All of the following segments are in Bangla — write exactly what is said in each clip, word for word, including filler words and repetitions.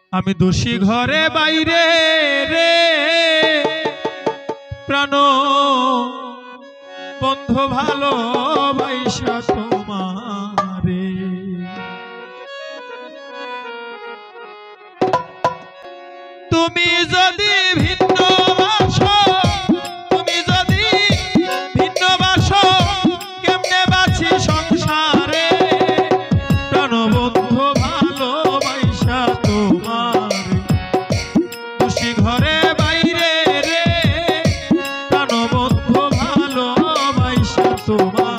আমি দোষী ঘরে বাইরে রে প্রাণ বন্ধু ভালোবাসা তোমারে তুমি যদি ভিন্ন বাসো তুমি যদি ভিন্ন বাসো কেমনে বাঁচি সংসারে প্রাণ বন্ধু ভালোবাসা তোমারে দোষী ঘরে বাইরে রে প্রাণ বন্ধু ভালোবাসা তোমারে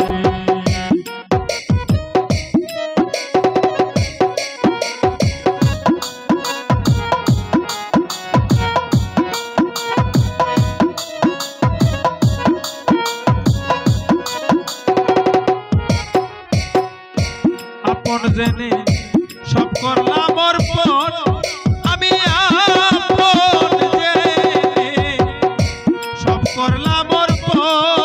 জেনে সব করলাম অর্পণ আমি আপন জেনে সব করলাম অর্পণ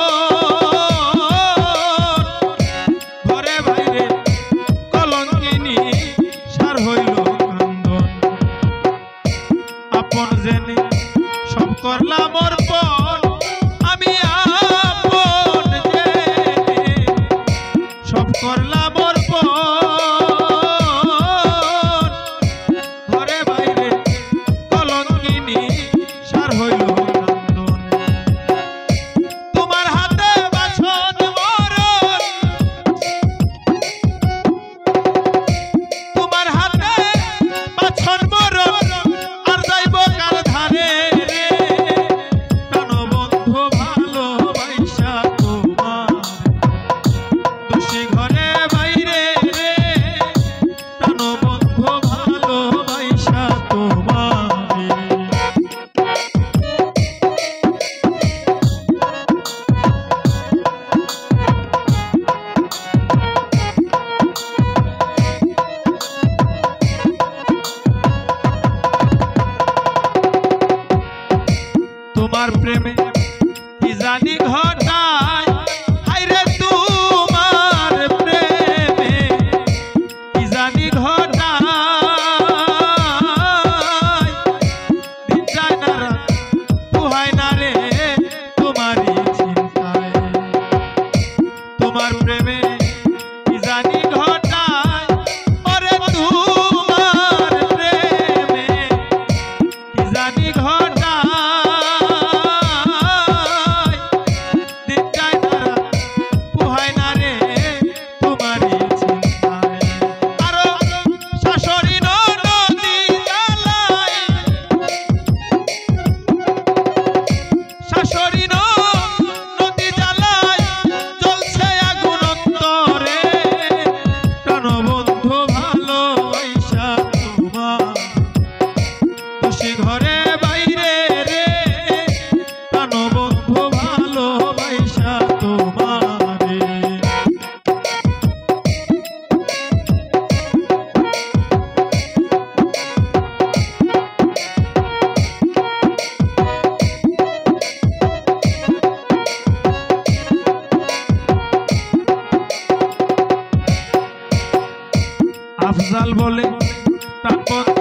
ঘরে বাইরে কলঙ্কিনী সার হইল কান্দন আপন জেনে সব করলাম অর্পণ আমি আপন জেনে সব করলাম অর্পণ তোমার প্রেমে কি জানি ঘটায় হায়রে তোমার প্রেমে কি জানি ঘটায় দিন যায় না রাত পুহায় না রে তোমারই চিন্তায় তোমার প্রেমে কি জানি ঘটায় ওরে তোমার প্রেমে কি জানি ঘটায় ঘরে বাইরে রে প্রাণ বন্ধু ভালোবাসা তোমারে আফজাল বলে প্রাণ